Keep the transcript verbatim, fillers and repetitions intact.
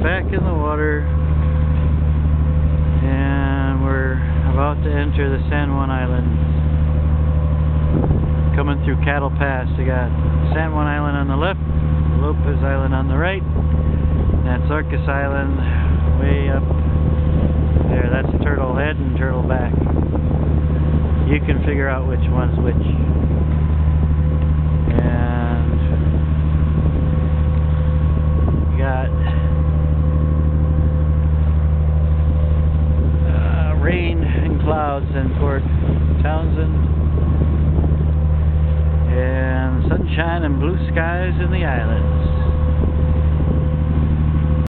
back in the water, and we're about to enter the San Juan Islands. Coming through Cattle Pass, we got San Juan Island on the left, Lopez Island on the right, and that's Orcas Island way up there. That's Turtle Head and Turtle Back. You can figure out which one's which. And we got uh, rain and clouds in Port Townsend, and sunshine and blue skies in the islands.